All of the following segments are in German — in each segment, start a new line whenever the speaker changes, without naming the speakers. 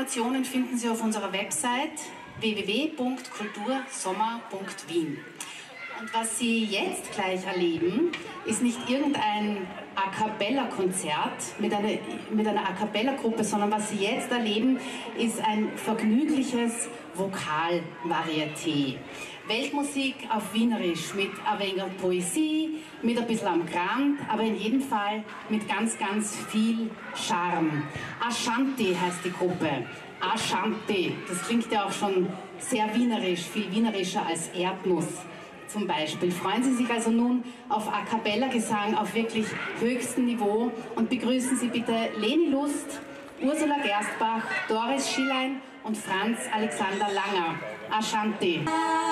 Informationen finden Sie auf unserer Website www.kultursommer.wien. Und was Sie jetzt gleich erleben, ist nicht irgendein A-Cappella-Konzert mit einer A-Cappella-Gruppe, sondern was Sie jetzt erleben, ist ein vergnügliches Vokalvarieté. Weltmusik auf Wienerisch mit ein wenig Poesie, mit ein bisschen am Grand, aber in jedem Fall mit ganz, ganz viel Charme. Ashanti heißt die Gruppe. Ashanti, das klingt ja auch schon sehr wienerisch, viel wienerischer als Erdnuss zum Beispiel. Freuen Sie sich also nun auf A-Cappella-Gesang auf wirklich höchstem Niveau und begrüßen Sie bitte Leni Lust, Ursula Gerstbach, Doris Schillein und Franz Alexander Langer. Ashanti.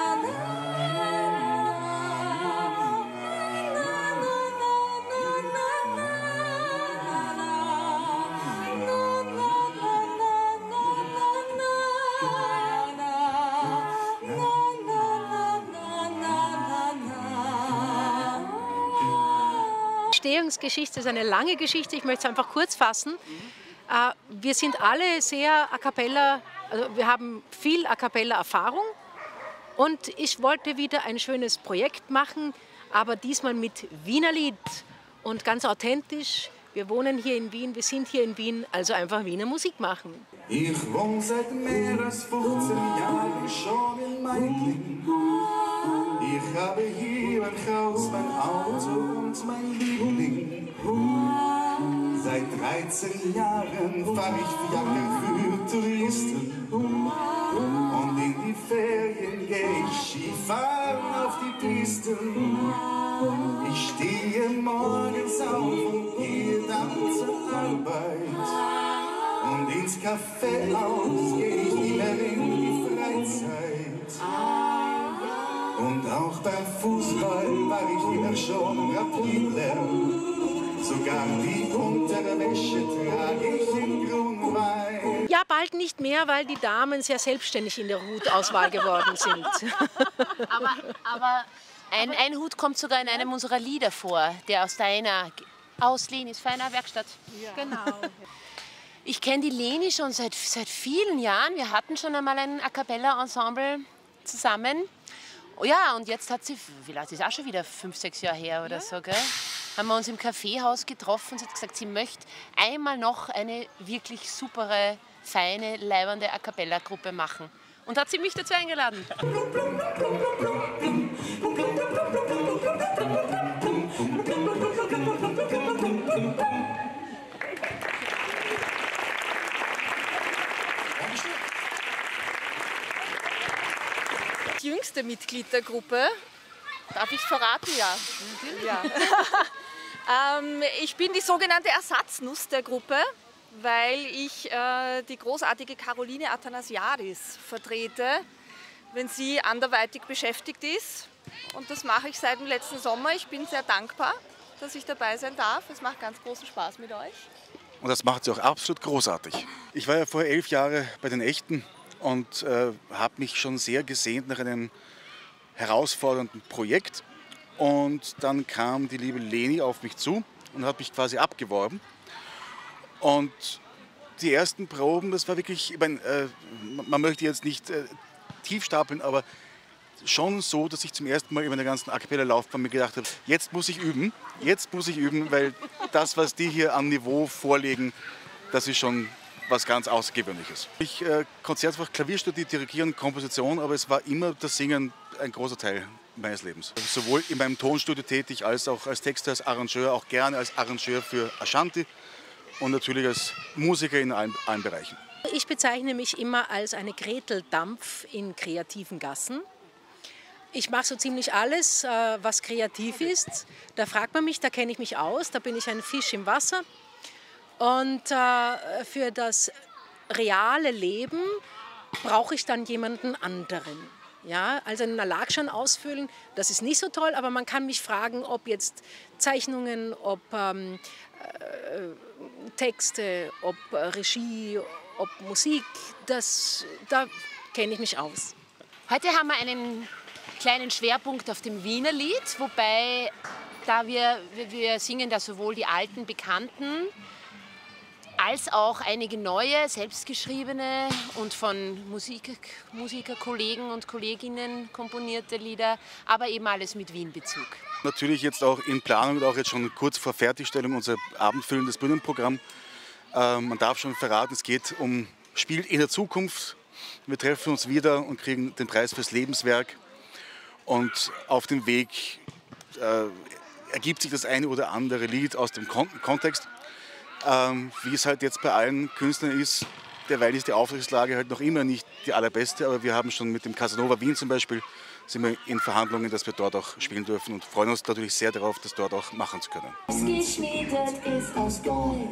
Die Entstehungsgeschichte ist eine lange Geschichte, ich möchte es einfach kurz fassen. Wir sind alle sehr A Cappella, also wir haben viel A Cappella-Erfahrung und ich wollte wieder ein schönes Projekt machen, aber diesmal mit Wienerlied und ganz authentisch. Wir wohnen hier in Wien, wir sind hier in Wien, also einfach Wiener Musik machen.
Ich wohne seit mehr als 15 Jahren schon in Meidling. Ich habe hier ein Haus, mein Auto und mein Liebling. Seit 13 Jahren fahre ich Jacke für Touristen. Und in die Ferien gehe ich Skifahren auf die Pisten. Ich stehe morgens auf und gehe dann zur Arbeit. Und ins Café aus gehe ich immer in die Freizeit. Und auch beim Fußball war ich immer schon Rapidler. Sogar die Unterwäsche trage ich in Grünwein.
Ja, bald nicht mehr, weil die Damen sehr selbstständig in der Hutauswahl geworden sind.
Aber ein Hut kommt sogar in einem unserer Lieder vor, der aus Lenis feiner Werkstatt.
Ja.
Genau. Ich kenne die Leni schon seit vielen Jahren. Wir hatten schon einmal ein A Cappella-Ensemble zusammen. Oh ja, und jetzt hat sie, wie lange ist auch schon wieder 5, 6 Jahre her oder so, gell? Haben wir uns im Kaffeehaus getroffen. Sie hat gesagt, sie möchte einmal noch eine wirklich supere, feine, leibende A Cappella-Gruppe machen. Und hat sie mich dazu eingeladen.
Das jüngste Mitglied der Gruppe.
Darf ich verraten? Ja.
Ja. Ich bin die sogenannte Ersatznuss der Gruppe, weil ich die großartige Caroline Athanasiadis vertrete, wenn sie anderweitig beschäftigt ist. Und das mache ich seit dem letzten Sommer. Ich bin sehr dankbar, dass ich dabei sein darf. Es macht ganz großen Spaß mit euch.
Und das macht sie auch absolut großartig. Ich war ja vorher 11 Jahre bei den Echten und habe mich schon sehr gesehnt nach einem herausfordernden Projekt. Und dann kam die liebe Leni auf mich zu und hat mich quasi abgeworben. Und die ersten Proben, das war wirklich, ich meine, man möchte jetzt nicht tief stapeln, aber schon so, dass ich zum ersten Mal in meiner ganzen A Cappella-Laufbahn mir gedacht habe, jetzt muss ich üben, weil das, was die hier an Niveau vorlegen, das ist schon was ganz Außergewöhnliches. Ich Konzertfach Klavier studiert, Dirigieren, Komposition, aber es war immer das Singen ein großer Teil meines Lebens. Also sowohl in meinem Tonstudio tätig, als auch als Texter, als Arrangeur, auch gerne als Arrangeur für Ashanti und natürlich als Musiker in allen Bereichen.
Ich bezeichne mich immer als eine Gretel Dampf in kreativen Gassen. Ich mache so ziemlich alles, was kreativ ist. Da fragt man mich, da kenne ich mich aus, da bin ich ein Fisch im Wasser. Und für das reale Leben brauche ich dann jemanden anderen. Ja, also einen Nalakschan ausfüllen, das ist nicht so toll, aber man kann mich fragen, ob jetzt Zeichnungen, ob Texte, ob Regie, ob Musik, da kenne ich mich aus.
Heute haben wir einen kleinen Schwerpunkt auf dem Wienerlied, wobei da wir singen da sowohl die alten Bekannten als auch einige neue, selbstgeschriebene und von Musikerkollegen und Kolleginnen komponierte Lieder, aber eben alles mit Wien-Bezug.
Natürlich jetzt auch in Planung und auch jetzt schon kurz vor Fertigstellung unser abendfüllendes Bühnenprogramm. Man darf schon verraten, es geht um Spiel in der Zukunft. Wir treffen uns wieder und kriegen den Preis fürs Lebenswerk. Und auf dem Weg ergibt sich das eine oder andere Lied aus dem Kontext. Wie es halt jetzt bei allen Künstlern ist, derweil ist die Auftragslage halt noch immer nicht die allerbeste, aber wir haben schon mit dem Casanova Wien zum Beispiel, sind wir in Verhandlungen, dass wir dort auch spielen dürfen und freuen uns natürlich sehr darauf, das dort auch machen zu können.
Was geschmiedet ist aus Gold.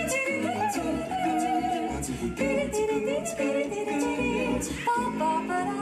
Ba ba ba